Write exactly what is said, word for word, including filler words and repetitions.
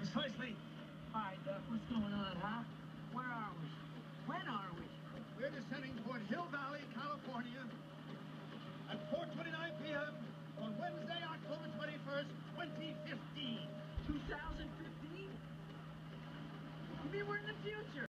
Precisely. All right, Duck, what's going on, huh? Where are we? When are we? We're descending toward Hill Valley, California at four twenty-nine p m on Wednesday, October twenty-first, twenty fifteen. two thousand fifteen? You mean we're in the future?